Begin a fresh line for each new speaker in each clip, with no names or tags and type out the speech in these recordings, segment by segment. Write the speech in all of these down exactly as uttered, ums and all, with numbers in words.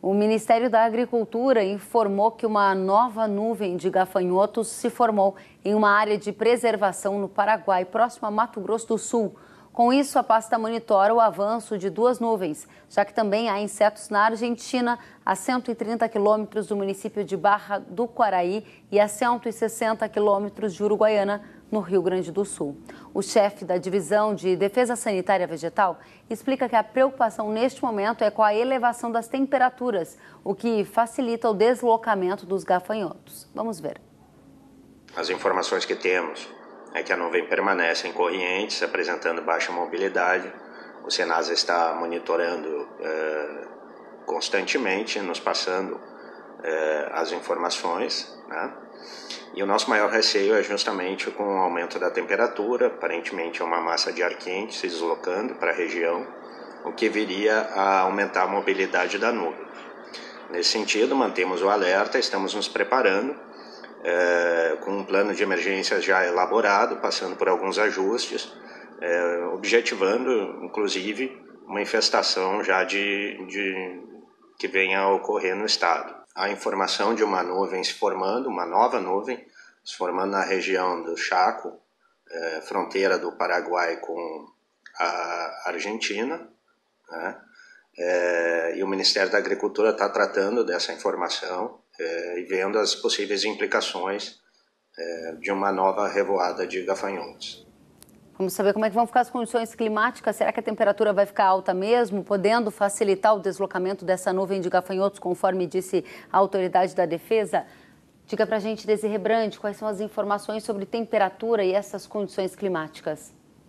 O Ministério da Agricultura informou que uma nova nuvem de gafanhotos se formou em uma área de preservação no Paraguai, próximo a Mato Grosso do Sul. Com isso, a pasta monitora o avanço de duas nuvens, já que também há insetos na Argentina, a cento e trinta quilômetros do município de Barra do Quaraí e a cento e sessenta quilômetros de Uruguaiana, no Rio Grande do Sul. O chefe da Divisão de Defesa Sanitária Vegetal explica que a preocupação neste momento é com a elevação das temperaturas, o que facilita o deslocamento dos gafanhotos. Vamos ver.
As informações que temos é que a nuvem permanece em correntes, apresentando baixa mobilidade. O Senasa está monitorando eh, constantemente, nos passando eh, as informações, né? E o nosso maior receio é justamente com o aumento da temperatura, aparentemente é uma massa de ar quente se deslocando para a região, o que viria a aumentar a mobilidade da nuvem. Nesse sentido, mantemos o alerta, estamos nos preparando, É, com um plano de emergência já elaborado, passando por alguns ajustes, é, objetivando, inclusive, uma infestação já de, de, que venha a ocorrer no estado. A informação de uma nuvem se formando, uma nova nuvem, se formando na região do Chaco, é, fronteira do Paraguai com a Argentina, né? É, e o Ministério da Agricultura está tratando dessa informação, É, e vendo as possíveis implicações é, de uma nova revoada de gafanhotos.
Vamos saber como é que vão ficar as condições climáticas. Será que a temperatura vai ficar alta mesmo, podendo facilitar o deslocamento dessa nuvem de gafanhotos, conforme disse a autoridade da defesa? Diga pra gente, Desirê Brandi, quais são as informações sobre temperatura e essas condições climáticas.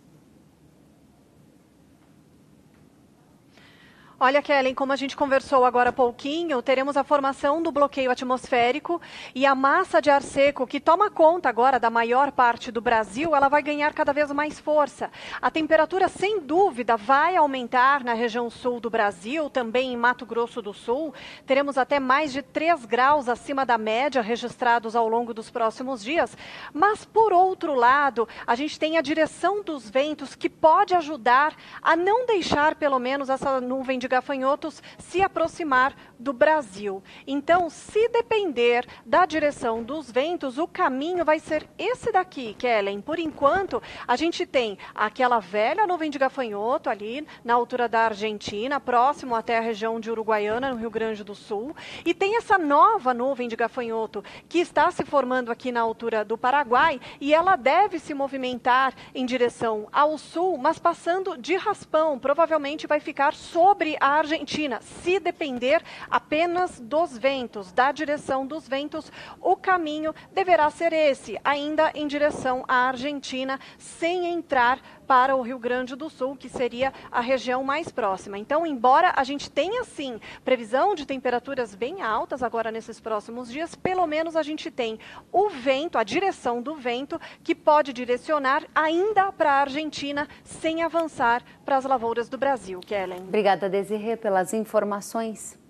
Olha, Kellen, como a gente conversou agora há pouquinho, teremos a formação do bloqueio atmosférico e a massa de ar seco que toma conta agora da maior parte do Brasil, ela vai ganhar cada vez mais força. A temperatura, sem dúvida, vai aumentar na região sul do Brasil, também em Mato Grosso do Sul. Teremos até mais de três graus acima da média registrados ao longo dos próximos dias. Mas, por outro lado, a gente tem a direção dos ventos que pode ajudar a não deixar, pelo menos, essa nuvem de de gafanhotos se aproximar do Brasil. Então, se depender da direção dos ventos, o caminho vai ser esse daqui, Kellen. Por enquanto, a gente tem aquela velha nuvem de gafanhoto ali na altura da Argentina, próximo até a região de Uruguaiana, no Rio Grande do Sul, e tem essa nova nuvem de gafanhoto que está se formando aqui na altura do Paraguai, e ela deve se movimentar em direção ao sul, mas passando de raspão, provavelmente vai ficar sobre a Argentina. Se depender apenas dos ventos, da direção dos ventos, o caminho deverá ser esse, ainda em direção à Argentina, sem entrar para o Rio Grande do Sul, que seria a região mais próxima. Então, embora a gente tenha, sim, previsão de temperaturas bem altas agora nesses próximos dias, pelo menos a gente tem o vento, a direção do vento, que pode direcionar ainda para a Argentina, sem avançar para as lavouras do Brasil. Kellen.
Obrigada, Desirê, pelas informações.